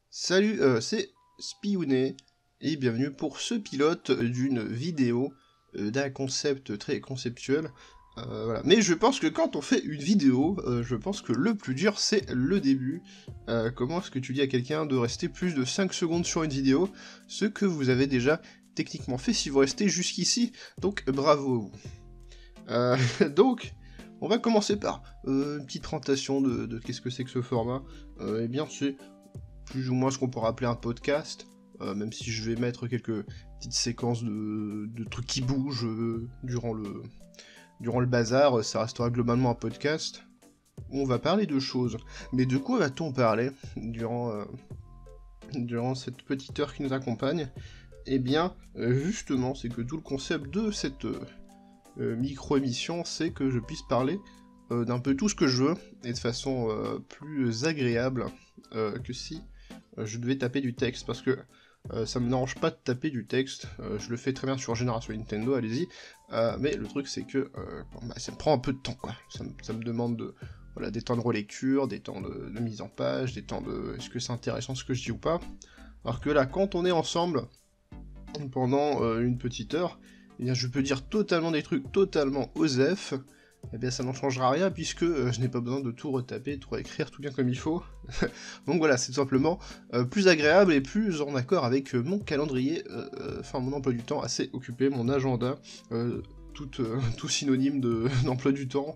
Salut, c'est Spiounet, et bienvenue pour ce pilote d'une vidéo d'un concept très conceptuel. Voilà. Mais je pense que quand on fait une vidéo, je pense que le plus dur c'est le début. Comment est-ce que tu dis à quelqu'un de rester plus de 5 secondes sur une vidéo, ce que vous avez déjà techniquement fait si vous restez jusqu'ici, donc bravo à vous. Donc, on va commencer par une petite présentation de qu'est-ce que c'est que ce format. Eh bien, c'est plus ou moins ce qu'on pourrait appeler un podcast, même si je vais mettre quelques petites séquences de trucs qui bougent durant le bazar, ça restera globalement un podcast où on va parler de choses. Mais de quoi va-t-on parler durant cette petite heure qui nous accompagne? Eh bien, justement, c'est que tout le concept de cette micro-émission, c'est que je puisse parler d'un peu tout ce que je veux, et de façon plus agréable que si je devais taper du texte, parce que ça me dérange pas de taper du texte, je le fais très bien sur Génération Nintendo, allez-y, mais le truc c'est que ça me prend un peu de temps, quoi. Ça me demande des temps de relecture, des temps de mise en page, des temps de est-ce que c'est intéressant ce que je dis ou pas, alors que là, quand on est ensemble, pendant une petite heure, eh bien, je peux dire totalement des trucs totalement osef, eh bien ça n'en changera rien puisque je n'ai pas besoin de tout retaper, tout réécrire, tout bien comme il faut. Donc voilà, c'est tout simplement plus agréable et plus en accord avec mon calendrier, mon emploi du temps assez occupé, mon agenda, tout synonyme d'emploi du temps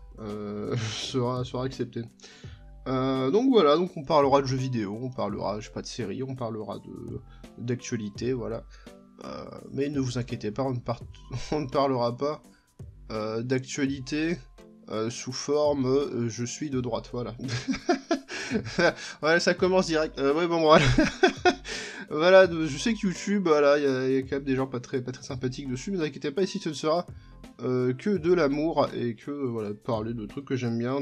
sera accepté. Donc voilà, donc on parlera de jeux vidéo, on parlera, je sais pas, de séries, on parlera d'actualité, voilà. Mais ne vous inquiétez pas, on ne parlera pas d'actualité sous forme je suis de droite, voilà. Voilà, ça commence direct. Ouais, bon, voilà. Voilà, je sais que YouTube, voilà, il y a quand même des gens pas très sympathiques dessus, mais ne vous inquiétez pas, ici ce ne sera que de l'amour, et que, voilà, parler de trucs que j'aime bien,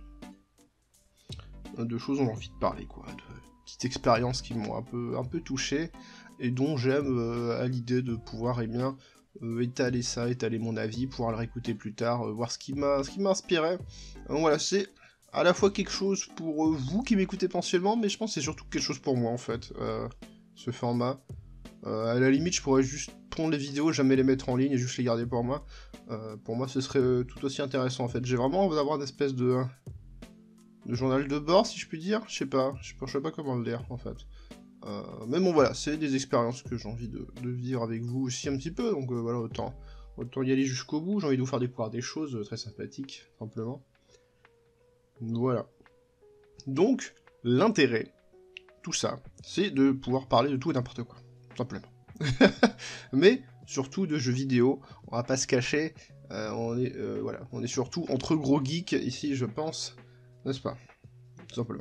de choses dont j'ai envie de parler, quoi, de petites expériences qui m'ont un peu touché, et dont j'aime à l'idée de pouvoir, étaler mon avis, pouvoir le réécouter plus tard, voir ce qui m'a inspiré. Donc voilà, c'est à la fois quelque chose pour vous qui m'écoutez potentiellement, mais je pense que c'est surtout quelque chose pour moi, en fait, ce format. À la limite, je pourrais juste prendre les vidéos, jamais les mettre en ligne et juste les garder pour moi. Pour moi, ce serait tout aussi intéressant, en fait. J'ai vraiment envie d'avoir une espèce de journal de bord, si je puis dire. Je sais pas comment le dire, en fait. Mais bon, voilà, c'est des expériences que j'ai envie de vivre avec vous aussi un petit peu, donc voilà, autant y aller jusqu'au bout. J'ai envie de vous faire découvrir des choses très sympathiques, simplement. Voilà. Donc, l'intérêt, tout ça, c'est de pouvoir parler de tout et n'importe quoi, simplement. Mais, surtout de jeux vidéo, on va pas se cacher, on est surtout entre gros geeks ici, je pense, n'est-ce pas? Tout simplement.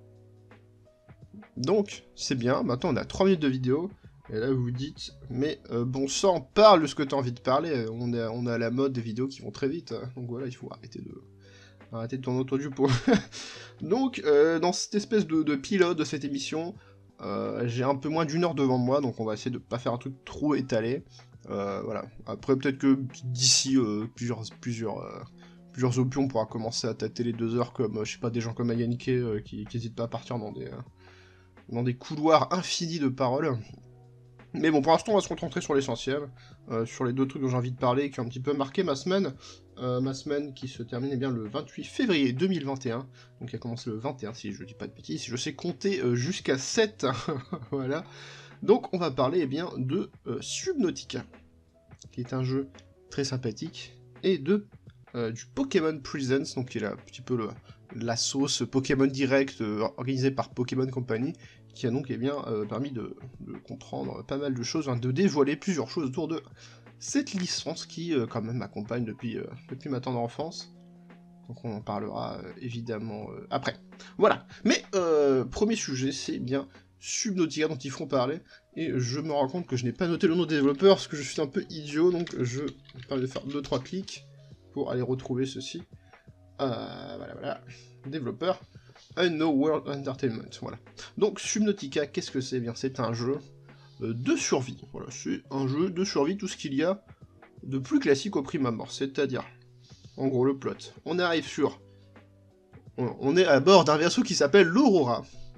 Donc, c'est bien, maintenant on a 3 minutes de vidéo, et là vous vous dites, mais bon sang, parle de ce que t'as envie de parler, on est à la mode des vidéos qui vont très vite, donc voilà, il faut arrêter de tourner autour du pot. Donc, dans cette espèce de pilote de cette émission, j'ai un peu moins d'une heure devant moi, donc on va essayer de pas faire un truc trop étalé, voilà. Après, peut-être que d'ici plusieurs options, on pourra commencer à tâter les 2 heures, comme, je sais pas, des gens comme Ayanke, qui hésitent pas à partir dans des couloirs infinis de paroles. Mais bon, pour l'instant, on va se concentrer sur l'essentiel, sur les 2 trucs dont j'ai envie de parler, qui ont un petit peu marqué ma semaine qui se termine bien le 28 février 2021, donc qui a commencé le 21, si je dis pas de bêtises, si je sais compter jusqu'à 7, voilà. Donc on va parler bien de Subnautica, qui est un jeu très sympathique, et du Pokémon Presents, donc qui est un petit peu la sauce Pokémon Direct organisée par Pokémon Company, qui a donc permis de comprendre pas mal de choses, de dévoiler plusieurs choses autour de cette licence qui quand même m'accompagne depuis ma tendre enfance. Donc on en parlera évidemment après. Voilà. Mais premier sujet, c'est bien Subnautica dont ils font parler, et je me rends compte que je n'ai pas noté le nom des développeurs parce que je suis un peu idiot, donc je vais permettre de faire 2-3 clics pour aller retrouver ceci. Voilà. Développeur. No World Entertainment, voilà. Donc Subnautica, qu'est-ce que c'est? Eh bien, c'est un jeu de survie. Voilà, c'est un jeu de survie, tout ce qu'il y a de plus classique au prime abord. C'est-à-dire, en gros, le plot. On est à bord d'un vaisseau qui s'appelle l'Aurora.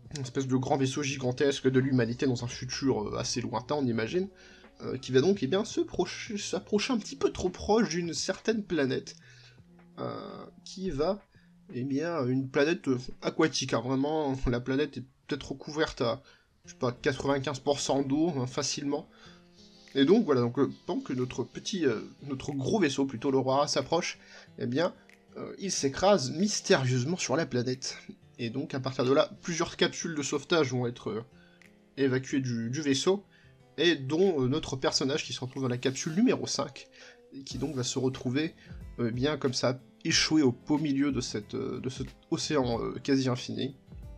une espèce de grand vaisseau gigantesque de l'humanité dans un futur assez lointain, on imagine, qui va donc eh bien, s'approcher un petit peu trop proche d'une certaine planète, qui va, eh bien, une planète aquatique, hein, vraiment, la planète est peut-être recouverte à, je sais pas, 95% d'eau, hein, facilement. Et donc voilà, donc pendant que notre gros vaisseau, plutôt l'Aurora, s'approche, eh bien, il s'écrase mystérieusement sur la planète. Et donc à partir de là, plusieurs capsules de sauvetage vont être évacuées du vaisseau, et dont notre personnage qui se retrouve dans la capsule numéro 5, et qui donc va se retrouver, bien comme ça, échoué au beau milieu de cet océan quasi infini.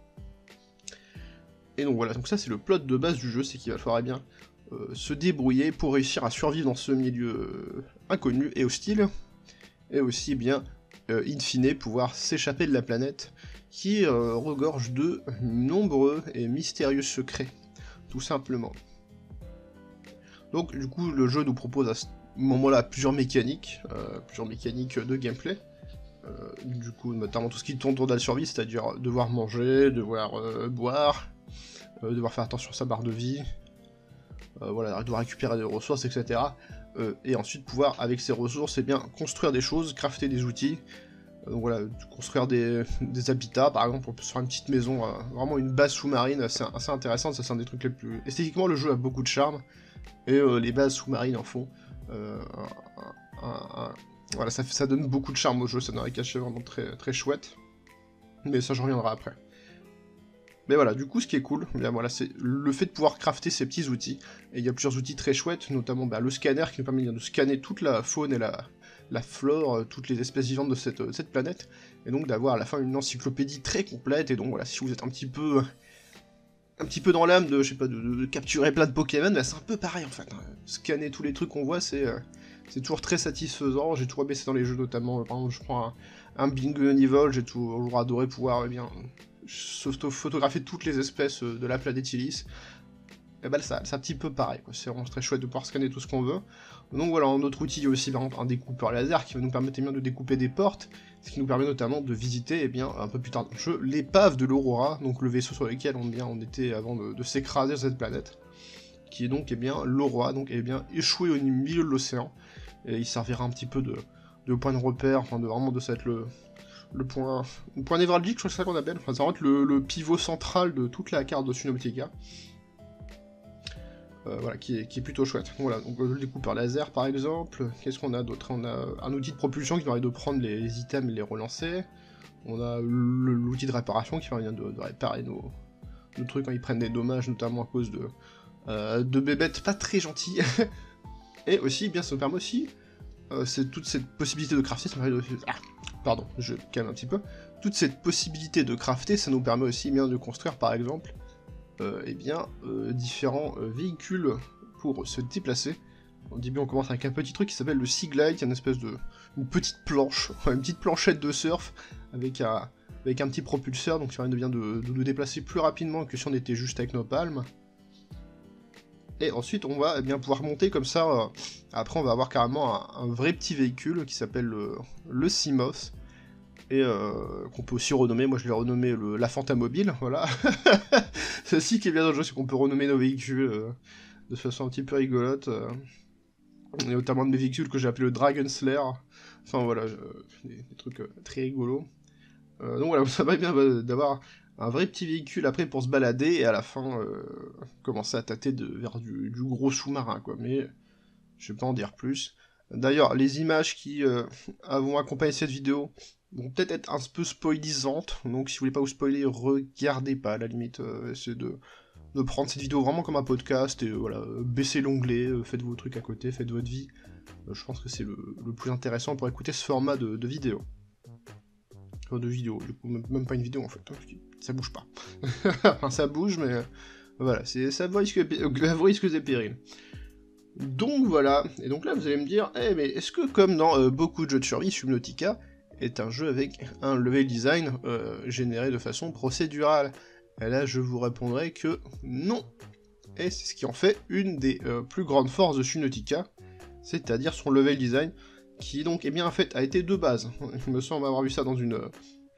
Et donc voilà, donc ça c'est le plot de base du jeu, c'est qu'il va falloir bien se débrouiller pour réussir à survivre dans ce milieu inconnu et hostile, et aussi bien, in fine, pouvoir s'échapper de la planète, qui regorge de nombreux et mystérieux secrets, tout simplement. Donc du coup, le jeu nous propose à ce moment-là plusieurs mécaniques de gameplay, du coup, notamment tout ce qui tourne autour de la survie, c'est-à-dire devoir manger, devoir boire, devoir faire attention à sa barre de vie, voilà, devoir récupérer des ressources, etc. Et ensuite pouvoir, avec ces ressources, eh bien, construire des choses, crafter des outils, donc voilà, construire des habitats, par exemple, on peut se faire une petite maison, vraiment une base sous-marine assez intéressante, ça c'est un des trucs les plus... Esthétiquement, le jeu a beaucoup de charme, et les bases sous-marines en font voilà, ça donne beaucoup de charme au jeu, ça donne un cachet vraiment très, très chouette, mais ça j'en reviendrai après. Mais voilà, du coup, ce qui est cool, bien, voilà, c'est le fait de pouvoir crafter ces petits outils. Et il y a plusieurs outils très chouettes, notamment le scanner qui nous permet de scanner toute la faune et la flore, toutes les espèces vivantes de cette planète. Et donc d'avoir à la fin une encyclopédie très complète. Et donc voilà, si vous êtes un petit peu dans l'âme de, je sais pas, de capturer plein de Pokémon, bah, c'est un peu pareil en fait. Hein. Scanner tous les trucs qu'on voit, c'est toujours très satisfaisant. J'ai toujours baissé dans les jeux, notamment, par exemple, je prends un Bing Evil, j'ai toujours adoré pouvoir, eh bien, photographier toutes les espèces de la planète Illis. Et bah c'est un petit peu pareil, c'est vraiment très chouette de pouvoir scanner tout ce qu'on veut. Donc voilà, un autre outil, il y a aussi par exemple un découpeur laser qui va nous permettre bien de découper des portes, ce qui nous permet notamment de visiter, bien, un peu plus tard dans le jeu, l'épave de l'Aurora, donc le vaisseau sur lequel on était avant de s'écraser sur cette planète, qui est donc bien l'Aurora, donc bien échoué au milieu de l'océan, et il servira un petit peu de point de repère, enfin de ça être le point névralgique, je crois que c'est ça qu'on appelle, enfin ça va être le pivot central de toute la carte de Subnautica. Voilà, qui est plutôt chouette. Voilà, donc le découpeur laser par exemple. Qu'est-ce qu'on a d'autre? On a un outil de propulsion qui permet de prendre les items et les relancer. On a l'outil de réparation qui permet de réparer nos trucs quand ils prennent des dommages, notamment à cause de bébêtes pas très gentilles. Et aussi, bien, ça nous permet aussi, c'est toute cette possibilité de crafter, ça permet de... pardon, je calme un petit peu. Toute cette possibilité de crafter, ça nous permet aussi bien de construire par exemple différents véhicules pour se déplacer. Au début on commence avec un petit truc qui s'appelle le Sea Glide, qui est une espèce une petite planche, une petite planchette de surf avec un petit propulseur, donc ça permet de nous déplacer plus rapidement que si on était juste avec nos palmes. Et ensuite on va bien pouvoir monter comme ça, après on va avoir carrément un vrai petit véhicule qui s'appelle le Seamoth, et qu'on peut aussi renommer, moi je l'ai renommé la Fantamobile, voilà. C'est aussi qui est bien dans le jeu, c'est qu'on peut renommer nos véhicules de façon un petit peu rigolote, et notamment de mes véhicules que j'ai appelé le Dragon Slayer, enfin voilà, des trucs très rigolos. Donc voilà, ça va bien d'avoir un vrai petit véhicule après pour se balader, et à la fin, commencer à tâter vers du gros sous-marin, quoi, mais je vais pas en dire plus. D'ailleurs, les images qui vont accompagner cette vidéo vont peut-être être un peu spoilisantes, donc si vous voulez pas vous spoiler, regardez pas, à la limite, essayez de prendre cette vidéo vraiment comme un podcast, et voilà, baissez l'onglet, faites vos trucs à côté, faites votre vie. Je pense que c'est le plus intéressant pour écouter ce format de vidéo. Enfin, de vidéo, du coup, même pas une vidéo en fait, hein, parce que ça bouge pas. Enfin, ça bouge, mais voilà, ça vaut risque et périls. Donc voilà, et donc là vous allez me dire, mais est-ce que comme dans beaucoup de jeux de survie, Subnautica est un jeu avec un level design généré de façon procédurale? Et là je vous répondrai que non, et c'est ce qui en fait une des plus grandes forces de Subnautica, c'est-à-dire son level design, qui donc, en fait, a été de base. Il me semble avoir vu ça dans une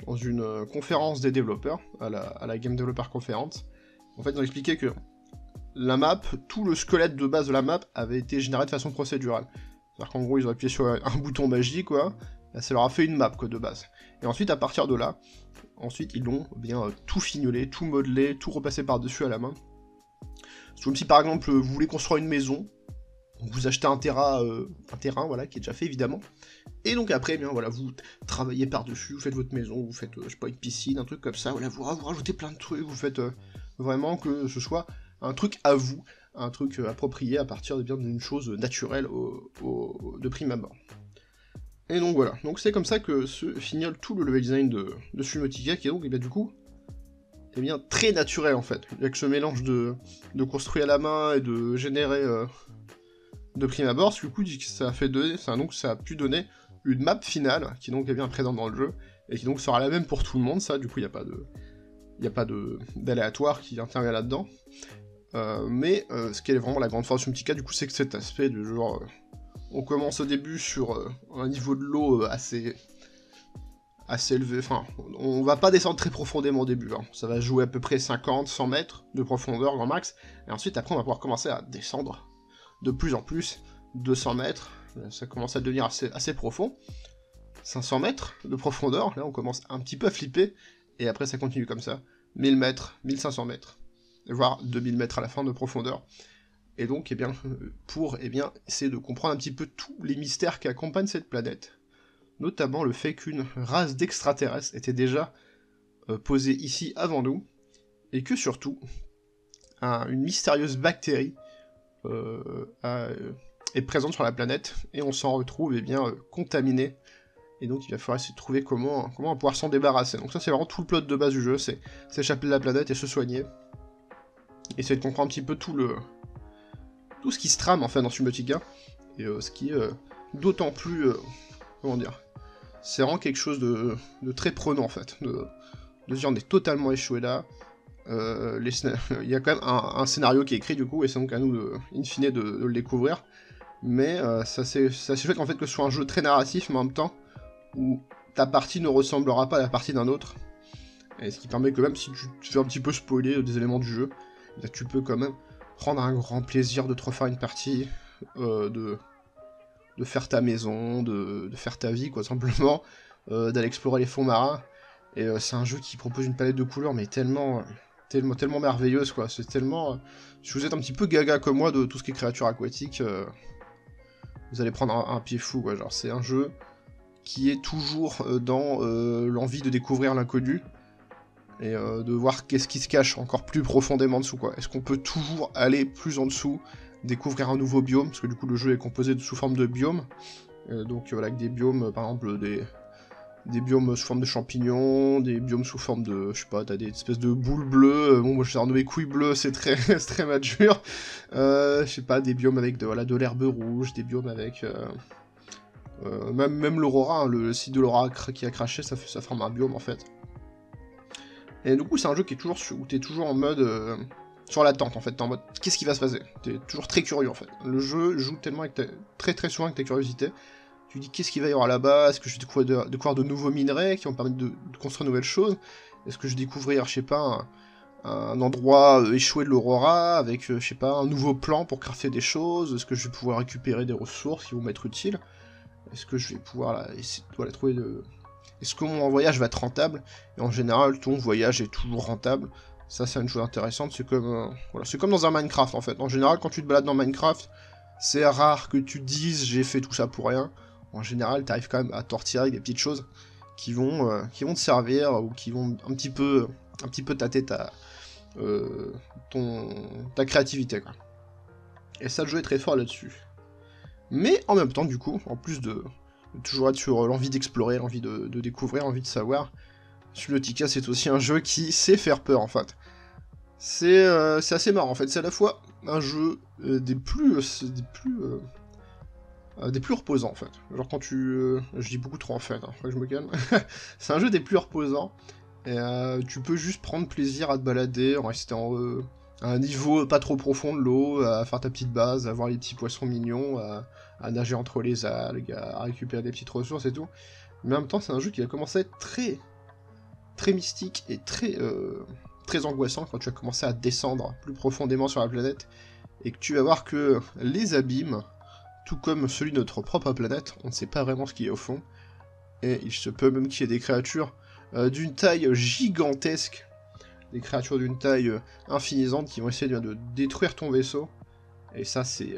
dans une conférence des développeurs, à la Game Developer Conference. En fait, ils ont expliqué que la map, tout le squelette de base de la map avait été généré de façon procédurale. C'est-à-dire qu'en gros, ils ont appuyé sur un bouton magique, quoi, là, ça leur a fait une map, quoi, de base. Et ensuite, à partir de là, ensuite, ils l'ont bien tout fignolé, tout modelé, tout repassé par-dessus à la main. Comme si, par exemple, vous voulez construire une maison, donc vous achetez un terrain, voilà, qui est déjà fait, évidemment. Et donc après, eh bien voilà, vous travaillez par-dessus, vous faites votre maison, vous faites, je sais pas, une piscine, un truc comme ça, voilà, vous rajoutez plein de trucs, vous faites vraiment que ce soit un truc à vous, un truc approprié à partir d'une chose naturelle de prime abord. Et donc voilà, donc c'est comme ça que se fignole tout le level design de Subnautica, qui est donc, eh bien, du coup, eh bien, très naturel en fait, avec ce mélange de construire à la main et de générer de prime abord, du coup, ça a pu donner une map finale, qui donc est bien présente dans le jeu, et qui donc sera la même pour tout le monde, ça, du coup, il n'y a pas d'aléatoire qui intervient là-dedans. Mais ce qui est vraiment la grande force de Subnautica, du coup, c'est que cet aspect de genre... on commence au début sur un niveau de l'eau assez élevé, enfin, on va pas descendre très profondément au début, hein. Ça va jouer à peu près 50-100 mètres de profondeur, grand max, et ensuite, après, on va pouvoir commencer à descendre de plus en plus, 200 mètres, ça commence à devenir assez profond, 500 mètres de profondeur, là on commence un petit peu à flipper, et après ça continue comme ça, 1000 mètres, 1500 mètres, voire 2000 mètres à la fin de profondeur, et donc, eh bien, pour essayer de comprendre un petit peu tous les mystères qui accompagnent cette planète, notamment le fait qu'une race d'extraterrestres était déjà posée ici avant nous, et que surtout, une mystérieuse bactérie est présente sur la planète, et on s'en retrouve contaminé, et donc il va falloir essayer de trouver comment on va pouvoir s'en débarrasser. Donc ça c'est vraiment tout le plot de base du jeu, c'est s'échapper de la planète et se soigner, essayer de comprendre un petit peu tout ce qui se trame en fait dans Subnautica, et ce qui est d'autant plus, comment dire, c'est vraiment quelque chose de très prenant en fait, de se dire on est totalement échoué là, il y a quand même un scénario qui est écrit du coup, et c'est donc à nous, in fine, de le découvrir, mais ça s'est fait qu'en fait que ce soit un jeu très narratif, mais en même temps, où ta partie ne ressemblera pas à la partie d'un autre, et ce qui permet que même si tu te fais un petit peu spoiler des éléments du jeu, tu peux quand même prendre un grand plaisir de te refaire une partie, de faire ta maison, de faire ta vie, quoi, simplement, d'aller explorer les fonds marins, et c'est un jeu qui propose une palette de couleurs, mais tellement merveilleuse, quoi, c'est tellement... si vous êtes un petit peu gaga comme moi de tout ce qui est créatures aquatiques, vous allez prendre un pied fou, quoi, genre, c'est un jeu qui est toujours dans l'envie de découvrir l'inconnu, et de voir qu'est-ce qui se cache encore plus profondément en dessous, quoi. Est-ce qu'on peut toujours aller plus en dessous, découvrir un nouveau biome, parce que du coup le jeu est composé sous forme de biomes, donc voilà, avec des biomes, par exemple des biomes sous forme de champignons, des biomes sous forme de, je sais pas, t'as des espèces de boules bleues, bon moi je l'ai renommé couilles bleues, c'est très, très mature, je sais pas, des biomes avec de l'herbe rouge, des biomes avec... même l'aurora, hein, le site de l'aurora qui a craché, ça forme un biome en fait. Et du coup c'est un jeu qui est toujours où t'es toujours en mode... sur l'attente en fait, t'es en mode qu'est-ce qui va se passer, t'es toujours très curieux en fait. Le jeu joue tellement avec très très souvent avec ta curiosité. Tu dis qu'est-ce qu'il va y avoir là-bas, est-ce que je vais découvrir de nouveaux minerais qui vont permettre de construire de nouvelles choses, est-ce que je vais découvrir, je sais pas, un endroit échoué de l'aurora avec, je sais pas, un nouveau plan pour crafter des choses, est-ce que je vais pouvoir récupérer des ressources qui vont m'être utiles, est-ce que je vais pouvoir essayer de trouver de... Est-ce que mon voyage va être rentable, et en général ton voyage est toujours rentable. Ça c'est une chose intéressante, c'est comme, voilà, c'est comme dans un Minecraft en fait, en général quand tu te balades dans Minecraft, c'est rare que tu te dises j'ai fait tout ça pour rien. En général, t'arrives quand même à t'en retirer avec des petites choses qui vont te servir, ou qui vont un petit peu tâter ta créativité, quoi. Et ça, le jeu est très fort là-dessus. Mais en même temps, du coup, en plus de toujours être sur l'envie d'explorer, l'envie de découvrir, l'envie de savoir, Subnautica, c'est aussi un jeu qui sait faire peur, en fait. C'est assez marrant, en fait. C'est à la fois un jeu des plus reposants, en fait. Genre quand tu... je dis beaucoup trop, en fait, hein, faut que je me calme. C'est un jeu des plus reposants, et tu peux juste prendre plaisir à te balader, en restant à un niveau pas trop profond de l'eau, à faire ta petite base, à voir les petits poissons mignons, à nager entre les algues, à récupérer des petites ressources et tout. Mais en même temps, c'est un jeu qui a commencé à être très, très mystique et très angoissant quand tu vas commencer à descendre plus profondément sur la planète, et que tu vas voir que les abîmes, tout comme celui de notre propre planète, on ne sait pas vraiment ce qu'il y a au fond, et il se peut même qu'il y ait des créatures d'une taille gigantesque, des créatures d'une taille infinisante qui vont essayer de détruire ton vaisseau, et ça c'est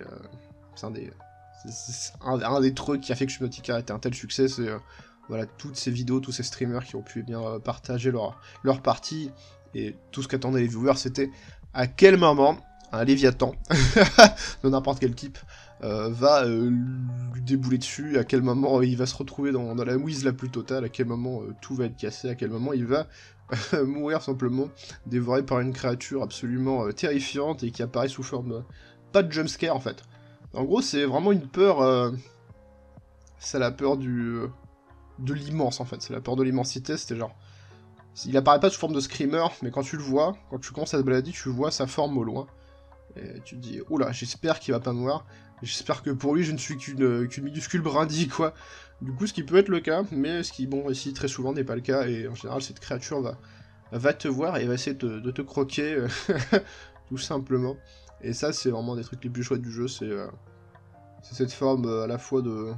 un des trucs qui a fait que Subnautica a été un tel succès, c'est voilà, toutes ces vidéos, tous ces streamers qui ont pu bien partager leur partie, et tout ce qu'attendaient les viewers, c'était à quel moment un Léviathan, de n'importe quel type, va lui débouler dessus, à quel moment il va se retrouver dans la mouise la plus totale, à quel moment tout va être cassé, à quel moment il va mourir simplement, dévoré par une créature absolument terrifiante, et qui apparaît sous forme, pas de jumpscare en fait. En gros, c'est vraiment une peur, c'est la peur de l'immense en fait, c'est la peur de l'immensité, c'était genre... Il apparaît pas sous forme de screamer, mais quand tu le vois, quand tu commences à te balader, tu vois sa forme au loin. Et tu te dis, oula, j'espère qu'il va pas mourir, j'espère que pour lui je ne suis qu'une minuscule brindille, quoi. Du coup, ce qui peut être le cas, mais ce qui, bon, ici, très souvent n'est pas le cas, et en général, cette créature va te voir et va essayer de te croquer, tout simplement. Et ça, c'est vraiment des trucs les plus chouettes du jeu, c'est cette forme à la fois de...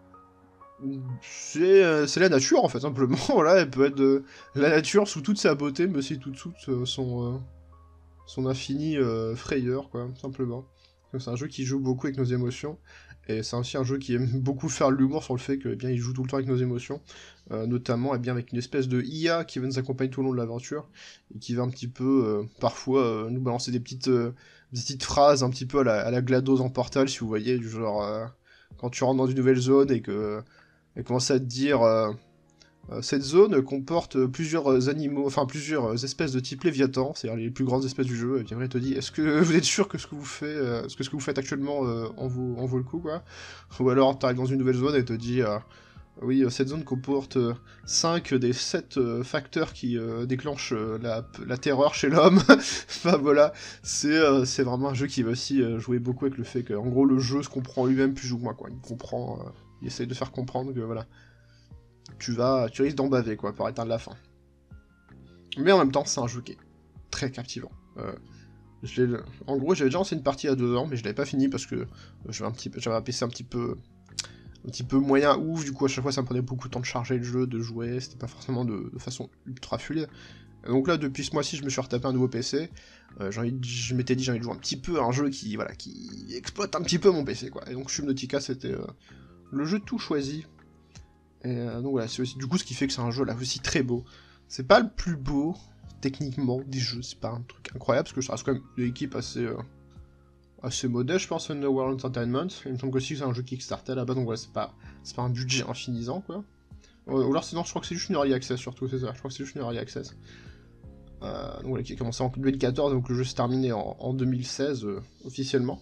C'est la nature, en fait, simplement, voilà, elle peut être la nature sous toute sa beauté, mais aussi toute son infinie frayeur, quoi, simplement. C'est un jeu qui joue beaucoup avec nos émotions, et c'est aussi un jeu qui aime beaucoup faire l'humour sur le fait que, eh bien, il joue tout le temps avec nos émotions, notamment, eh bien, avec une espèce de IA qui va nous accompagner tout au long de l'aventure, et qui va un petit peu, parfois, nous balancer des petites phrases un petit peu à la GLaDOS en Portal, si vous voyez, du genre, quand tu rentres dans une nouvelle zone et que elle commence à te dire cette zone comporte plusieurs animaux, enfin plusieurs espèces de type Léviathan, c'est-à-dire les plus grandes espèces du jeu, et puis après elle te dit est-ce que vous êtes sûr que ce que vous faites actuellement en vaut le coup, quoi. Ou alors t'arrives dans une nouvelle zone et elle te dit oui, cette zone comporte 5 des 7 facteurs qui déclenchent la terreur chez l'homme. Enfin voilà, c'est vraiment un jeu qui va aussi jouer beaucoup avec le fait que, en gros, le jeu se comprend lui-même plus ou moins, quoi. Il comprend, il essaye de faire comprendre que, voilà, tu risques d'en baver, quoi, pour atteindre la fin. Mais en même temps, c'est un jeu qui est très captivant. En gros, j'avais déjà lancé une partie à 2 ans, mais je l'avais pas fini parce que j'avais un PC un petit peu moyen ouf, du coup à chaque fois ça me prenait beaucoup de temps de charger le jeu, de jouer, c'était pas forcément de façon ultra fluide. Donc là, depuis ce mois-ci, je me suis retapé un nouveau PC, je m'étais dit j'ai envie de jouer un petit peu à un jeu qui exploite un petit peu mon PC, quoi. Et donc Subnautica, c'était le jeu tout choisi. Et donc voilà, c'est aussi du coup ce qui fait que c'est un jeu là aussi très beau. C'est pas le plus beau, techniquement, des jeux, c'est pas un truc incroyable, parce que ça reste quand même une équipe assez modeste, je pense, Underworld Entertainment. Il me semble aussi que c'est un jeu Kickstarter là-bas, donc voilà, c'est pas un budget infinisant, quoi. Ou alors sinon, je crois que c'est juste une early access, surtout, c'est ça, je crois que c'est juste une early access. Donc voilà, qui a commencé en 2014, donc le jeu s'est terminé en 2016, officiellement.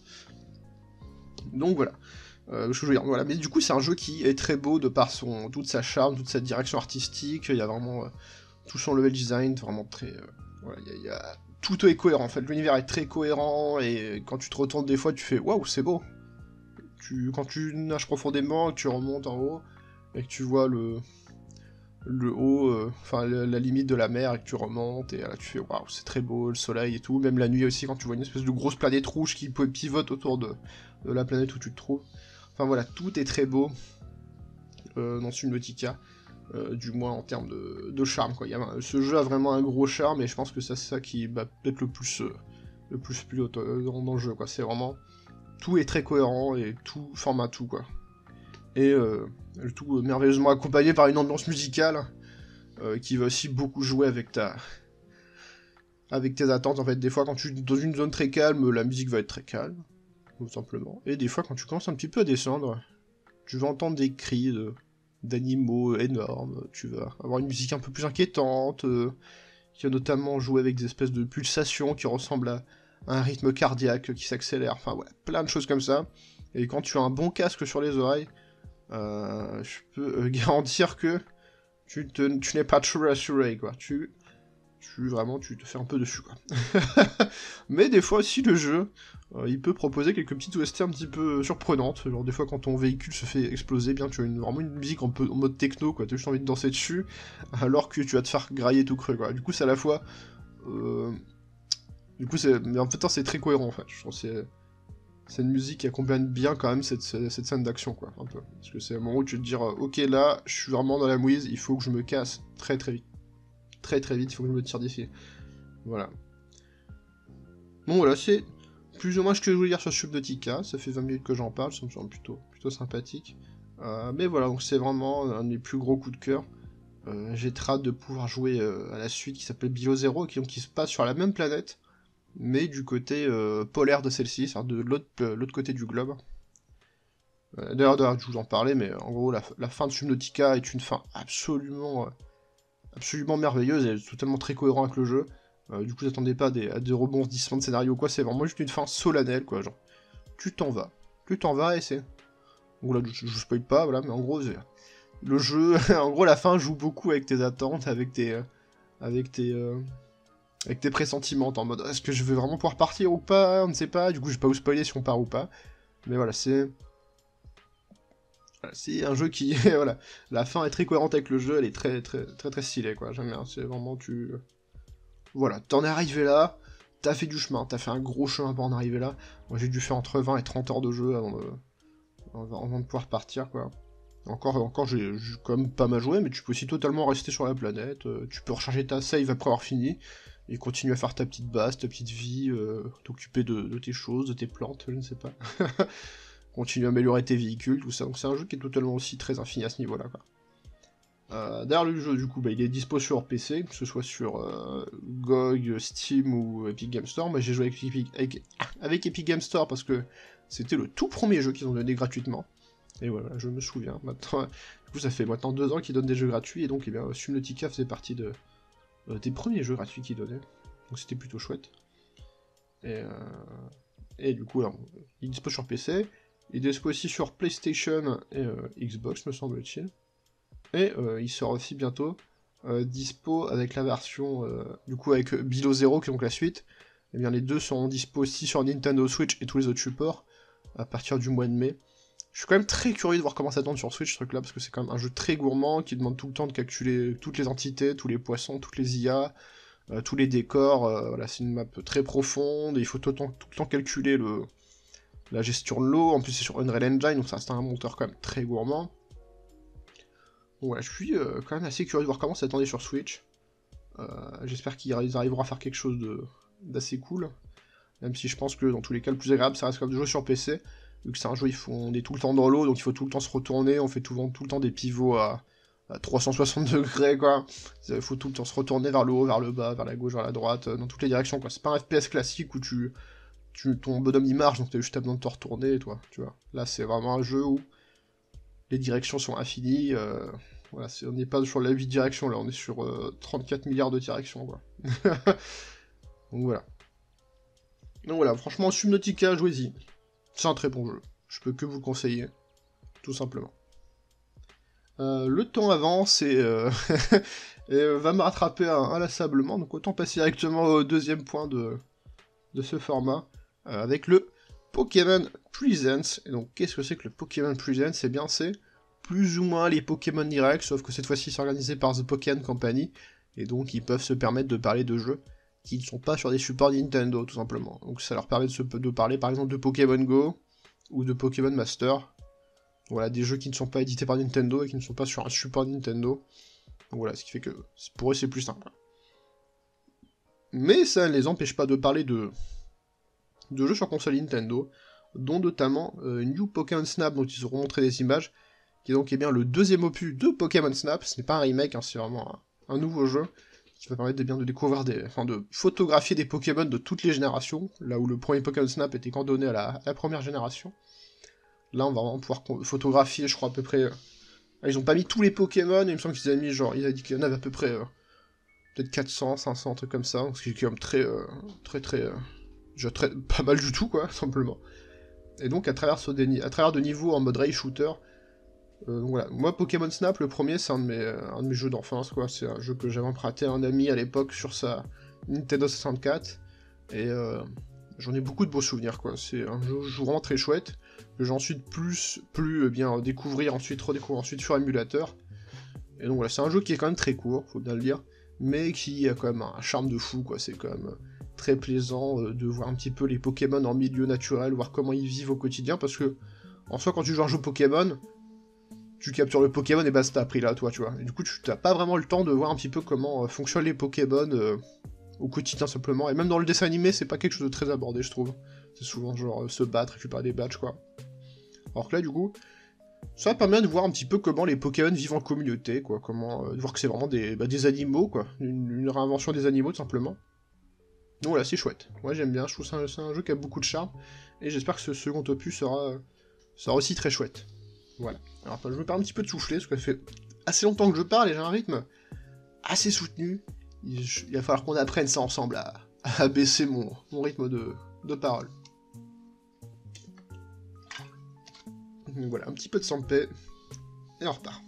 Donc voilà. Ce que je veux dire, voilà. Mais du coup, c'est un jeu qui est très beau de par toute sa charme, toute sa direction artistique, il y a vraiment tout son level design, vraiment très... voilà, tout est cohérent, en fait, l'univers est très cohérent, et quand tu te retournes des fois, tu fais « Waouh, c'est beau !» Quand tu nages profondément, que tu remontes en haut, et que tu vois le haut, enfin la limite de la mer, et que tu remontes, et là tu fais « Waouh, c'est très beau, le soleil et tout », même la nuit aussi, quand tu vois une espèce de grosse planète rouge qui pivote autour de la planète où tu te trouves. Enfin voilà, tout est très beau dans Subnautica. Du moins en termes de charme, quoi. Ce jeu a vraiment un gros charme, et je pense que c'est ça qui va peut-être le plus plu dans le jeu, quoi. C'est vraiment... Tout est très cohérent, et tout forme un tout, quoi. Et le tout merveilleusement accompagné par une ambiance musicale qui va aussi beaucoup jouer avec tes attentes, en fait. Des fois, quand tu es dans une zone très calme, la musique va être très calme, tout simplement. Et des fois, quand tu commences un petit peu à descendre, tu vas entendre des cris d'animaux énormes, tu vas avoir une musique un peu plus inquiétante, qui va notamment jouer avec des espèces de pulsations qui ressemblent à un rythme cardiaque qui s'accélère, enfin ouais, plein de choses comme ça. Et quand tu as un bon casque sur les oreilles, je peux garantir que tu n'es pas trop rassuré, quoi. Tu tu te fais un peu dessus, quoi. Mais des fois aussi, le jeu, il peut proposer quelques petites OST un petit peu surprenantes, genre des fois quand ton véhicule se fait exploser, bien tu as vraiment une musique en mode techno, quoi, t'as juste envie de danser dessus, alors que tu vas te faire grailler tout creux, quoi. Du coup, c'est à la fois... mais en fait, c'est très cohérent, en fait. Je trouve que c'est une musique qui accompagne bien, quand même, cette scène d'action, quoi, un peu. Parce que c'est un moment où tu vas te dire, ok, là, je suis vraiment dans la mouise, il faut que je me casse très très vite. Très très vite, il faut que je me tire d'ici. Voilà. Bon, voilà, c'est plus ou moins ce que je voulais dire sur Subnautica. Ça fait 20 minutes que j'en parle, ça me semble plutôt sympathique. Mais voilà, donc c'est vraiment un de mes plus gros coups de cœur. J'ai très hâte de pouvoir jouer à la suite qui s'appelle Below Zero, qui se passe sur la même planète, mais du côté polaire de celle-ci, c'est-à-dire de l'autre côté du globe. D'ailleurs, je vous en parlais, mais en gros, la fin de Subnautica est une fin absolument merveilleuse, et totalement très cohérent avec le jeu. Du coup, j'attendais pas à des rebondissements de scénario ou quoi, c'est vraiment juste une fin solennelle, quoi, genre, tu t'en vas, et c'est... Donc là, je spoil pas, voilà, mais en gros, le jeu, en gros, la fin joue beaucoup avec tes attentes, avec tes pressentiments, en mode, est-ce que je vais vraiment pouvoir partir ou pas, on ne sait pas, du coup, je vais pas vous spoiler si on part ou pas, mais voilà, c'est un jeu qui, voilà, la fin est très cohérente avec le jeu, elle est très stylée, quoi, j'aime bien, c'est vraiment, voilà, t'en es arrivé là, t'as fait du chemin, t'as fait un gros chemin pour en arriver là. Moi j'ai dû faire entre 20 et 30 heures de jeu avant de pouvoir partir, quoi. Encore j'ai quand même pas mal joué, mais tu peux aussi totalement rester sur la planète, tu peux recharger ta save après avoir fini, et continuer à faire ta petite base, ta petite vie, t'occuper de tes choses, de tes plantes, je ne sais pas. Continuer à améliorer tes véhicules, tout ça, donc c'est un jeu qui est totalement aussi très infini à ce niveau-là, quoi. D'ailleurs, le jeu, du coup, il est dispo sur PC, que ce soit sur GOG, Steam ou Epic Game Store. Moi, j'ai joué avec Epic Game Store parce que c'était le tout premier jeu qu'ils ont donné gratuitement. Et voilà, je me souviens. Maintenant, du coup, ça fait maintenant 2 ans qu'ils donnent des jeux gratuits, et donc, eh bien, Subnautica faisait partie des premiers jeux gratuits qu'ils donnaient. Donc, c'était plutôt chouette. Et du coup, alors, il est dispo sur PC, il est dispo aussi sur PlayStation et Xbox, me semble-t-il. Et il sera aussi bientôt dispo avec la version, du coup avec Below Zero, qui est donc la suite. Et bien les deux seront dispo aussi sur Nintendo Switch et tous les autres supports à partir du mois de mai. Je suis quand même très curieux de voir comment ça tourne sur Switch, ce truc-là, parce que c'est quand même un jeu très gourmand, qui demande tout le temps de calculer toutes les entités, tous les poissons, toutes les IA, tous les décors. Voilà, c'est une map très profonde, et il faut tout le temps calculer la gestion de l'eau. En plus c'est sur Unreal Engine, donc ça reste un moteur quand même très gourmand. Bon, voilà, je suis quand même assez curieux de voir comment ça attendait sur Switch. J'espère qu'ils arriveront à faire quelque chose d'assez cool. Même si je pense que dans tous les cas, le plus agréable, ça reste quand même de jouer sur PC. Vu que c'est un jeu, on est tout le temps dans l'eau, donc il faut tout le temps se retourner. On fait tout le temps des pivots à 360 degrés, quoi. Il faut tout le temps se retourner vers le haut, vers le bas, vers la gauche, vers la droite, dans toutes les directions, quoi. C'est pas un FPS classique où ton bonhomme il marche, donc t'as juste besoin de te retourner, toi, tu vois. Là, c'est vraiment un jeu où les directions sont infinies, voilà, on n'est pas sur la 8 directions, là, on est sur 34 milliards de directions, quoi. Donc voilà. Donc voilà, franchement, Subnautica, jouez-y. C'est un très bon jeu. Je peux que vous le conseiller, tout simplement. Le temps avance et, va me rattraper inlassablement, donc autant passer directement au deuxième point de ce format, avec le Pokémon Presents. Et donc, qu'est-ce que c'est que le Pokémon Presents? Eh bien, c'est plus ou moins les Pokémon Direct, sauf que cette fois-ci c'est organisé par The Pokémon Company, et donc ils peuvent se permettre de parler de jeux qui ne sont pas sur des supports Nintendo, tout simplement. Donc ça leur permet de parler par exemple de Pokémon Go, ou de Pokémon Master, voilà, des jeux qui ne sont pas édités par Nintendo et qui ne sont pas sur un support Nintendo. Donc voilà, ce qui fait que pour eux c'est plus simple. Mais ça ne les empêche pas de parler de jeux sur console Nintendo, dont notamment New Pokémon Snap, dont ils auront montré des images, qui est donc le deuxième opus de Pokémon Snap. Ce n'est pas un remake, hein, c'est vraiment un nouveau jeu, qui va permettre de découvrir de photographier des Pokémon de toutes les générations, là où le premier Pokémon Snap était cantonné à la première génération. Là, on va vraiment pouvoir photographier, je crois, à peu près... Ils ont pas mis tous les Pokémon, il me semble qu'ils avaient mis, genre, ils avaient dit qu'il y en avait à peu près, peut-être 400, 500, un truc comme ça, ce qui est quand même déjà pas mal du tout, quoi, simplement. Et donc, à travers de niveaux en mode rail shooter, Donc voilà, moi Pokémon Snap, le premier, c'est un de mes jeux d'enfance, quoi. C'est un jeu que j'avais emprunté à un ami à l'époque sur sa Nintendo 64, et j'en ai beaucoup de beaux souvenirs, quoi. C'est un jeu vraiment très chouette, que j'ai ensuite bien découvrir, redécouvrir ensuite sur émulateur. Et donc voilà, c'est un jeu qui est quand même très court, faut bien le dire, mais qui a quand même un charme de fou, quoi. C'est quand même très plaisant de voir un petit peu les Pokémon en milieu naturel, voir comment ils vivent au quotidien, parce que, en soi, quand tu joues à un jeu Pokémon, tu captures le Pokémon et basta, pris là, toi, tu vois. Et du coup, tu n'as pas vraiment le temps de voir un petit peu comment fonctionnent les Pokémon au quotidien, simplement. Et même dans le dessin animé, c'est pas quelque chose de très abordé, je trouve. C'est souvent genre se battre, récupérer des badges, quoi. Alors que là, du coup, ça permet de voir un petit peu comment les Pokémon vivent en communauté, quoi. Comment de voir que c'est vraiment des animaux, quoi. Une réinvention des animaux, tout simplement. Donc voilà, c'est chouette. Moi, j'aime bien. Je trouve que c'est un jeu qui a beaucoup de charme. Et j'espère que ce second opus sera aussi très chouette. Voilà. Alors, je me permets un petit peu de souffler, parce que ça fait assez longtemps que je parle et j'ai un rythme assez soutenu. Il va falloir qu'on apprenne ça ensemble à baisser mon rythme de parole. Donc voilà, un petit peu de sang de paix, et on repart.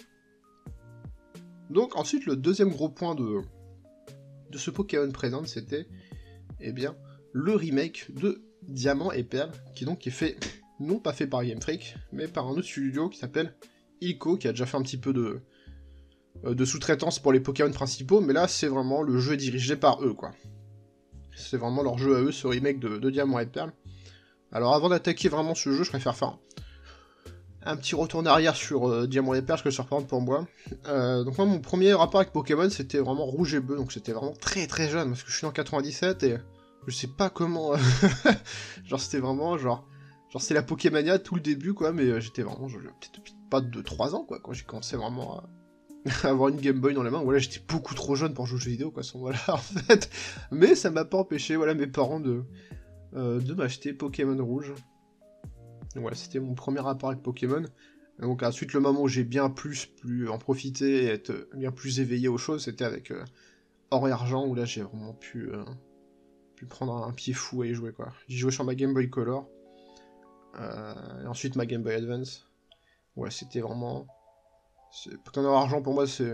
Donc ensuite, le deuxième gros point de ce Pokémon Present, c'était, eh bien, le remake de Diamant et Perle, qui est fait, non pas fait par Game Freak, mais par un autre studio qui s'appelle Ico, qui a déjà fait un petit peu de sous-traitance pour les Pokémon principaux, mais là, c'est vraiment le jeu dirigé par eux, quoi. C'est vraiment leur jeu à eux, ce remake de Diamant et Perle. Alors avant d'attaquer vraiment ce jeu, je préfère faire un petit retour en arrière sur Diamant et Perle, ce que ça représente pour moi. Donc moi, mon premier rapport avec Pokémon, c'était vraiment Rouge et Bleu, donc c'était vraiment très très jeune, parce que je suis né en 97, et je sais pas comment... genre c'était vraiment, genre c'était la Pokémania tout le début, quoi, mais j'étais vraiment, peut-être pas de 3 ans, quoi, quand j'ai commencé vraiment à avoir une Game Boy dans les mains. Voilà, j'étais beaucoup trop jeune pour jouer aux jeux vidéo, quoi, voilà, en fait. Mais ça m'a pas empêché, voilà, mes parents de m'acheter Pokémon Rouge. Donc voilà, c'était mon premier rapport avec Pokémon. Et donc ensuite, le moment où j'ai bien plus en profiter et être bien plus éveillé aux choses, c'était avec Or et Argent, où là j'ai vraiment pu prendre un pied fou à y jouer, quoi. J'y jouais sur ma Game Boy Color, et ensuite ma Game Boy Advance. Ouais, c'était vraiment... Pokémon Or et Argent, pour moi, c'est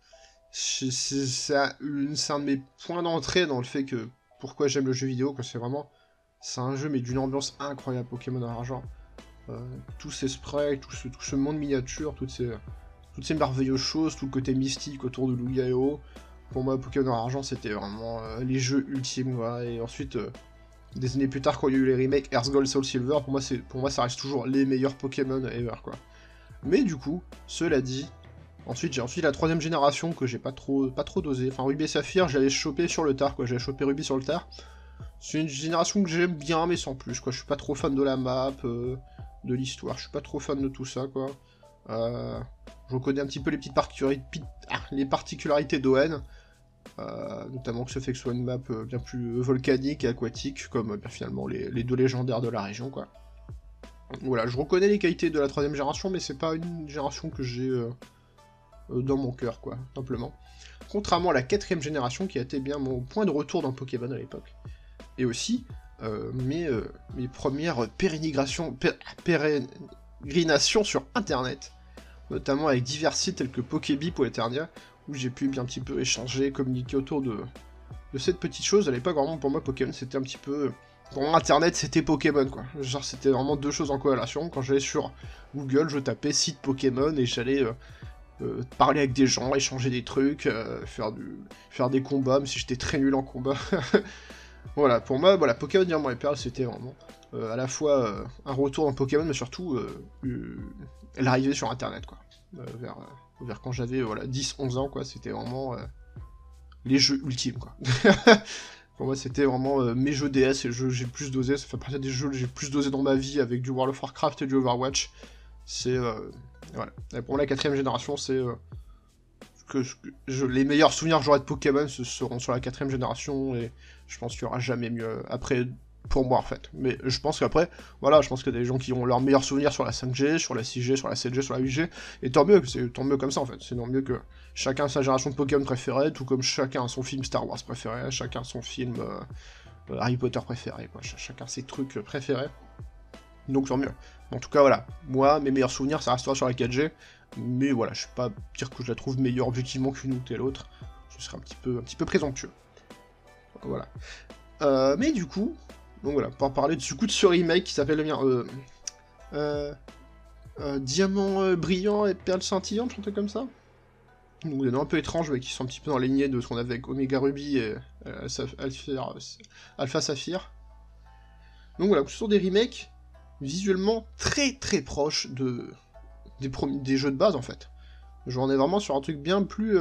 un de mes points d'entrée dans le fait que... Pourquoi j'aime le jeu vidéo, que c'est vraiment... C'est un jeu, mais d'une ambiance incroyable, Pokémon Or et Argent. Tous ces sprites, tout ce monde miniature, toutes ces merveilleuses choses, tout le côté mystique autour de Lugia-Oh. Pour moi, Pokémon Argent, c'était vraiment les jeux ultimes, quoi. Et ensuite, des années plus tard, quand il y a eu les remakes Earth Gold, Soul Silver, pour moi, ça reste toujours les meilleurs Pokémon ever, quoi. Mais du coup, cela dit, ensuite, j'ai la troisième génération que j'ai pas trop dosé. Enfin, Ruby et Saphir, j'avais chopé sur le tard, quoi. J'avais chopé Ruby sur le tard. C'est une génération que j'aime bien, mais sans plus, quoi. Je suis pas trop fan de la map, de l'histoire, je suis pas trop fan de tout ça, quoi. Je reconnais un petit peu les particularités d'ON, notamment que ce fait que ce soit une map bien plus volcanique et aquatique, comme finalement les deux légendaires de la région, quoi. Voilà, je reconnais les qualités de la troisième génération, mais c'est pas une génération que j'ai dans mon cœur, quoi, simplement. Contrairement à la quatrième génération, qui a été bien mon point de retour dans Pokémon à l'époque. Et aussi, mes premières pérégrinations sur Internet, notamment avec divers sites tels que Pokébip ou Eternia, où j'ai pu bien un petit peu échanger, communiquer autour de cette petite chose. À l'époque, vraiment, pour moi, Pokémon, c'était un petit peu... Pour moi, Internet, c'était Pokémon, quoi. Genre, c'était vraiment deux choses en corrélation. Quand j'allais sur Google, je tapais site Pokémon, et j'allais parler avec des gens, échanger des trucs, faire des combats, même si j'étais très nul en combat. Voilà, pour moi, voilà, Pokémon Diamant et Perle, c'était vraiment à la fois un retour dans Pokémon, mais surtout l'arrivée sur Internet, quoi. Vers quand j'avais 10-11 ans, quoi, c'était vraiment les jeux ultimes, quoi. Pour moi, c'était vraiment mes jeux DS et les jeux que j'ai le plus dosé. Ça fait partie des jeux que j'ai le plus dosé dans ma vie, avec du World of Warcraft et du Overwatch. C'est... voilà. Et pour moi, la quatrième génération, c'est... les meilleurs souvenirs que j'aurai de Pokémon ce seront sur la quatrième génération, et je pense qu'il n'y aura jamais mieux après, pour moi, en fait. Mais je pense qu'après, voilà, je pense qu'il y a des gens qui ont leurs meilleurs souvenirs sur la 5G, sur la 6G, sur la 7G, sur la 8G, et tant mieux comme ça, en fait. C'est tant mieux que chacun a sa génération de Pokémon préférée, tout comme chacun a son film Star Wars préféré, chacun a son film Harry Potter préféré, quoi. Chacun ses trucs préférés. Donc tant mieux. En tout cas, voilà, moi, mes meilleurs souvenirs, ça restera sur la 4G, mais voilà, je ne vais pas dire que je la trouve meilleure objectivement qu'une ou telle autre, ce serait un petit peu présomptueux. Voilà. Mais du coup, donc voilà, pour parler du coup de ce remake qui s'appelle Diamant brillant et perle scintillante, un truc comme ça. Donc des noms un peu étranges, mais qui sont un petit peu dans les lignées de ce qu'on avait avec Omega Ruby et Alpha Saphir. Donc voilà, ce sont des remakes visuellement très très proches des jeux de base en fait. Genre on est vraiment sur un truc bien plus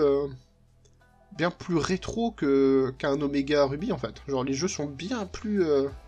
rétro qu'un Omega Ruby en fait. Genre les jeux sont bien plus...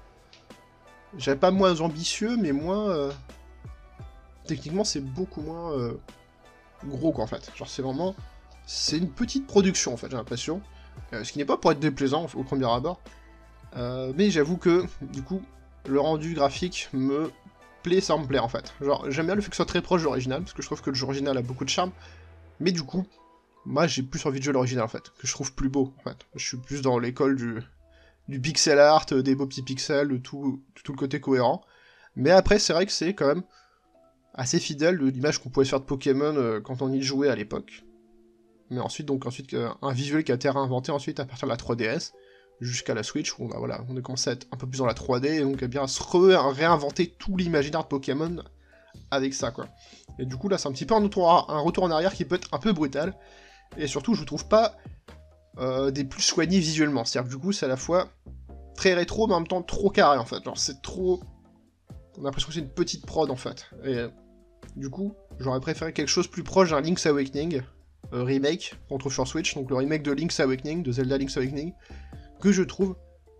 j'avais pas moins ambitieux, mais moins... techniquement c'est beaucoup moins gros quoi en fait. Genre c'est vraiment... C'est une petite production en fait, j'ai l'impression. Ce qui n'est pas pour être déplaisant au premier abord. Mais j'avoue que, du coup, le rendu graphique me plaît sans me plaire en fait. Genre j'aime bien le fait que ce soit très proche de l'original, parce que je trouve que le jeu original a beaucoup de charme. Mais du coup, moi j'ai plus envie de jouer l'original en fait, que je trouve plus beau en fait. Je suis plus dans l'école du pixel art, des beaux petits pixels, de tout le côté cohérent. Mais après c'est vrai que c'est quand même assez fidèle de l'image qu'on pouvait se faire de Pokémon quand on y jouait à l'époque. Mais ensuite un visuel qui a été réinventé ensuite à partir de la 3DS, jusqu'à la Switch, où voilà, on a commencé à être un peu plus dans la 3D, et donc à bien se réinventer tout l'imaginaire de Pokémon avec ça, quoi. Et du coup, là, c'est un petit peu un retour en arrière qui peut être un peu brutal, et surtout, je trouve pas des plus soignés visuellement. C'est-à-dire que du coup, c'est à la fois très rétro, mais en même temps trop carré, en fait. Genre, c'est trop... On a l'impression que c'est une petite prod, en fait. Et du coup, j'aurais préféré quelque chose plus proche d'un Link's Awakening, remake, qu'on trouve sur Switch, donc le remake de Link's Awakening, de Zelda Link's Awakening, que je trouve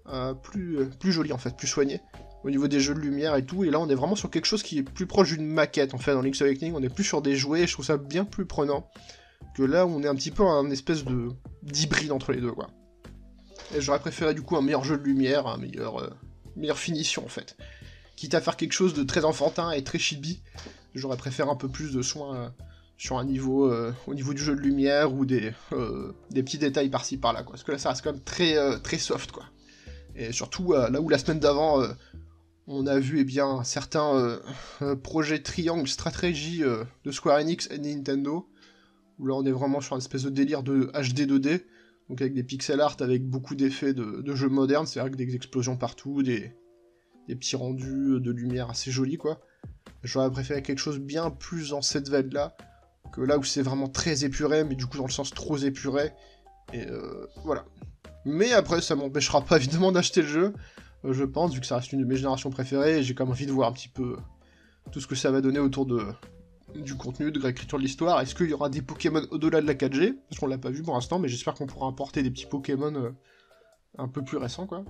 plus joli en fait, plus soigné, au niveau des jeux de lumière et tout, et là on est vraiment sur quelque chose qui est plus proche d'une maquette en fait, dans Link's Awakening, on est plus sur des jouets, et je trouve ça bien plus prenant, que là où on est un petit peu un espèce d'hybride entre les deux, quoi. Et j'aurais préféré du coup un meilleur jeu de lumière, un meilleure finition en fait. Quitte à faire quelque chose de très enfantin et très chibi, j'aurais préféré un peu plus de soin sur un niveau, au niveau du jeu de lumière, ou des petits détails par-ci par-là, quoi. Parce que là, ça reste quand même très soft, quoi. Et surtout, là où la semaine d'avant, on a vu, eh bien, un certain projet Triangle Strategy de Square Enix et Nintendo, où là, on est vraiment sur une espèce de délire de HD 2D, donc avec des pixel art, avec beaucoup d'effets de jeux modernes, c'est-à-dire avec des explosions partout, des petits rendus de lumière assez jolis, quoi. J'aurais préféré quelque chose bien plus dans cette veine-là, que là où c'est vraiment très épuré, mais du coup dans le sens trop épuré, et voilà. Mais après, ça m'empêchera pas évidemment d'acheter le jeu, je pense, vu que ça reste une de mes générations préférées, et j'ai quand même envie de voir un petit peu tout ce que ça va donner autour du contenu, de l'écriture de l'histoire. Est-ce qu'il y aura des Pokémon au-delà de la 4G? Parce qu'on l'a pas vu pour l'instant, mais j'espère qu'on pourra importer des petits Pokémon un peu plus récents, quoi.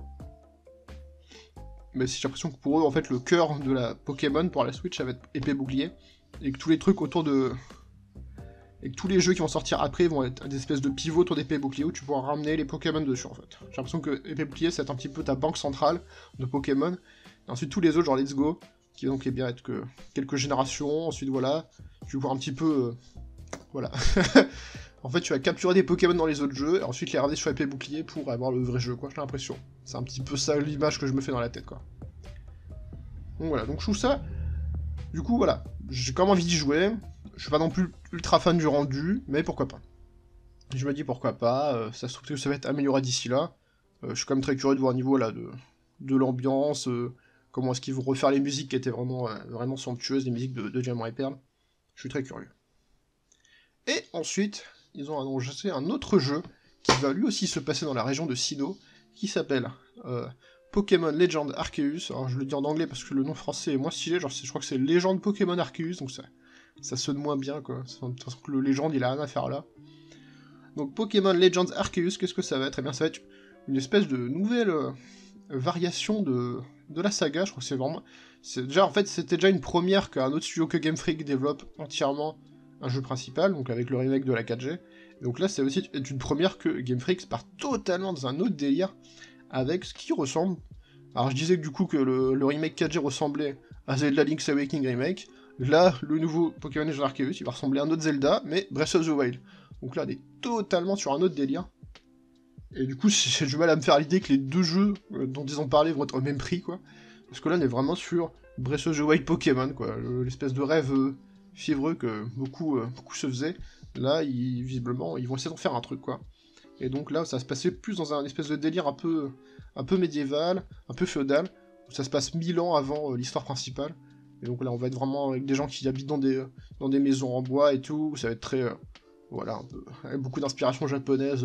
Mais j'ai l'impression que pour eux, en fait, le cœur de la Pokémon pour la Switch, ça va être épée bouclier, et que tous les trucs autour de... Et que tous les jeux qui vont sortir après vont être des espèces de pivots autour d'épée bouclier où tu pourras ramener les Pokémon dessus, en fait. J'ai l'impression que épée bouclier, c'est un petit peu ta banque centrale de Pokémon, et ensuite tous les autres, genre Let's Go, qui donc est bien être que quelques générations, ensuite voilà, tu vas voir un petit peu... voilà. En fait, tu vas capturer des Pokémon dans les autres jeux, et ensuite les ramener sur épée bouclier pour avoir le vrai jeu, quoi, j'ai l'impression. C'est un petit peu ça l'image que je me fais dans la tête, quoi. Donc voilà, donc je trouve ça... Du coup, voilà, j'ai quand même envie d'y jouer, je suis pas non plus ultra fan du rendu, mais pourquoi pas. Je me dis pourquoi pas, ça se trouve que ça va être amélioré d'ici là. Je suis quand même très curieux de voir au niveau là de l'ambiance, comment est-ce qu'ils vont refaire les musiques qui étaient vraiment somptueuses, les musiques de Diamant et Perle. Je suis très curieux. Et ensuite, ils ont annoncé un autre jeu qui va lui aussi se passer dans la région de Sinnoh, qui s'appelle Pokémon Legend Arceus. Alors je le dis en anglais parce que le nom français est moins stylé, genre je crois que c'est Legend Pokémon Arceus, donc ça sonne moins bien, quoi. De toute façon, le Legend, il a rien à faire là. Donc Pokémon Legends Arceus, qu'est-ce que ça va être? Eh bien, ça va être une espèce de nouvelle variation de la saga, je crois que c'est vraiment... En fait, c'était déjà une première qu'un autre studio que Game Freak développe entièrement un jeu principal, donc avec le remake de la 4G. Donc là, c'est aussi une première que Game Freak part totalement dans un autre délire, avec ce qui ressemble... Alors je disais que du coup que le remake 4G ressemblait à Zelda Link's Awakening Remake. Là, le nouveau Pokémon Legends Arceus, il va ressembler à un autre Zelda, mais Breath of the Wild. Donc là, on est totalement sur un autre délire. Et du coup, j'ai du mal à me faire l'idée que les deux jeux dont ils ont parlé vont être au même prix, quoi. Parce que là, on est vraiment sur Breath of the Wild Pokémon, quoi. L'espèce de rêve fiévreux que beaucoup se faisaient. Là, visiblement, ils vont essayer d'en faire un truc, quoi. Et donc là, ça se passait plus dans un espèce de délire un peu médiéval, un peu féodal, où ça se passe 1000 ans avant l'histoire principale. Et donc là, on va être vraiment avec des gens qui habitent dans des maisons en bois et tout. Ça va être très... voilà, un peu, avec beaucoup d'inspiration japonaise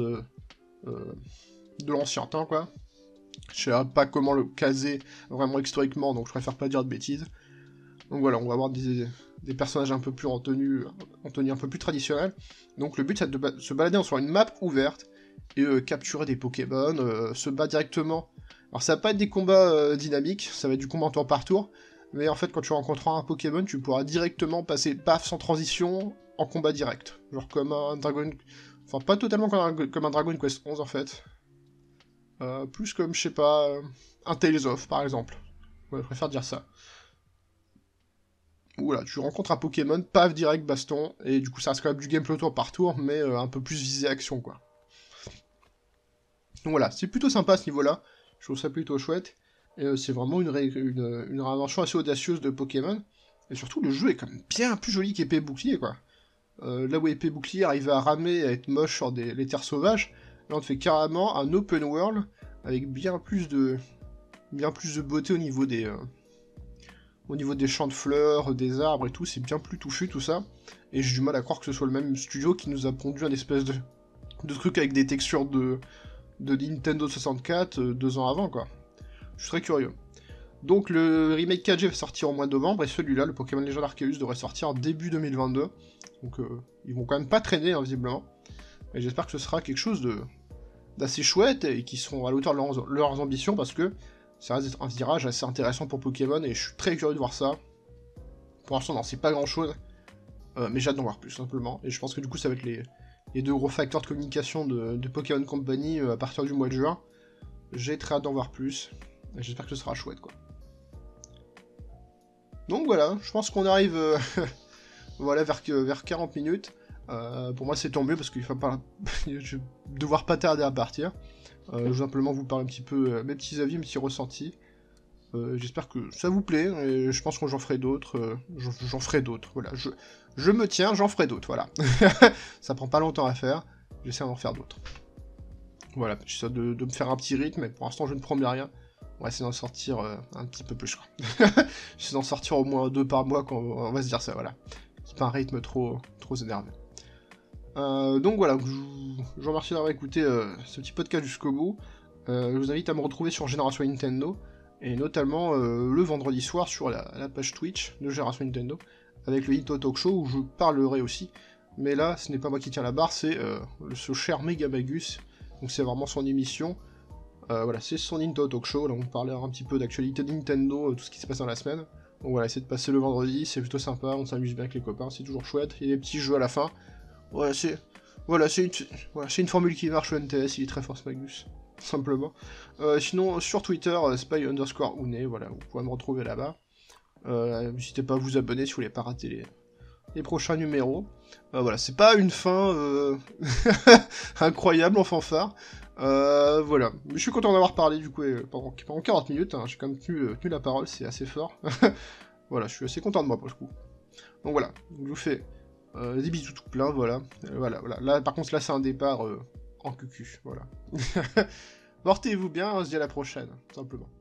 de l'ancien temps, quoi. Je sais pas comment le caser vraiment historiquement, donc je préfère pas dire de bêtises. Donc voilà, on va avoir des personnages un peu plus en tenue un peu plus traditionnelle. Donc le but, c'est de se balader sur une map ouverte, et capturer des Pokémon, se battre directement. Alors ça va pas être des combats dynamiques, ça va être du combat en tour par tour, mais en fait quand tu rencontreras un Pokémon, tu pourras directement passer paf sans transition en combat direct. Genre comme un Dragon... Enfin pas totalement comme un Dragon Quest 11 en fait. Plus comme, je sais pas, un Tales of par exemple. Ouais, je préfère dire ça. Voilà, tu rencontres un Pokémon, paf, direct, baston, et du coup ça reste quand même du gameplay tour par tour, mais un peu plus visé action, quoi. Donc voilà, c'est plutôt sympa à ce niveau-là, je trouve ça plutôt chouette, et c'est vraiment une réinvention assez audacieuse de Pokémon, et surtout le jeu est quand même bien plus joli qu'Épée Bouclier, quoi. Là où Épée Bouclier arrivait à ramer, à être moche sur les terres sauvages, là on te fait carrément un open world, avec bien plus de beauté au niveau des champs de fleurs, des arbres et tout, c'est bien plus touffu tout ça, et j'ai du mal à croire que ce soit le même studio qui nous a pondu un espèce de truc avec des textures de Nintendo 64 2 ans avant, quoi. Je suis très curieux. Donc le remake 4G va sortir au mois de novembre, et celui-là, le Pokémon Legend Arceus, devrait sortir en début 2022. Donc ils vont quand même pas traîner, hein, visiblement. Et j'espère que ce sera quelque chose d'assez chouette, et qui seront à l'auteur de leurs ambitions, parce que ça reste un virage assez intéressant pour Pokémon, et je suis très curieux de voir ça. Pour l'instant, non, c'est pas grand-chose, mais j'ai hâte d'en voir plus, simplement. Et je pense que du coup, ça va être les deux gros facteurs de communication de Pokémon Company à partir du mois de juin. J'ai très hâte d'en voir plus, et j'espère que ce sera chouette, quoi. Donc voilà, je pense qu'on arrive voilà, vers 40 minutes. Pour moi, c'est tant mieux, parce qu'il va pas... je vais devoir pas tarder à partir. Je vais simplement vous parler un petit peu mes petits avis, mes petits ressentis. J'espère que ça vous plaît, et je pense que j'en ferai d'autres. J'en ferai d'autres, voilà. Je me tiens, j'en ferai d'autres, voilà. Ça prend pas longtemps à faire, j'essaie d'en faire d'autres. Voilà, j'essaie de me faire un petit rythme, mais pour l'instant je ne promets rien. On va essayer d'en sortir un petit peu plus, quoi. J'essaie d'en sortir au moins 2 par mois, quand on va se dire ça, voilà. C'est pas un rythme trop énervé. Donc voilà, je vous remercie d'avoir écouté ce petit podcast jusqu'au bout. Je vous invite à me retrouver sur Génération Nintendo, et notamment le vendredi soir sur la page Twitch de Génération Nintendo, avec le Nintendo Talk Show, où je parlerai aussi. Mais là, ce n'est pas moi qui tiens la barre, c'est ce cher Megamagus, donc c'est vraiment son émission. Voilà, c'est son Nintendo Talk Show, là on parlera un petit peu d'actualité de Nintendo, tout ce qui se passe dans la semaine. Donc voilà, essayez de passer le vendredi, c'est plutôt sympa, on s'amuse bien avec les copains, c'est toujours chouette, il y a des petits jeux à la fin. Voilà, c'est une formule qui marche au NTS, il est très fort ce Magus, simplement. Sinon, sur Twitter, spy_une, voilà, vous pouvez me retrouver là-bas. N'hésitez pas à vous abonner si vous voulez pas rater les prochains numéros. Voilà, c'est pas une fin incroyable en fanfare. Voilà, mais je suis content d'avoir parlé du coup pendant 40 minutes, hein. J'ai quand même tenu la parole, c'est assez fort. Voilà, je suis assez content de moi pour le coup. Donc voilà, je vous fais des bisous tout plein, voilà. Voilà. Là, par contre, là, c'est un départ en cucu, voilà. Portez-vous bien, on se dit à la prochaine, simplement.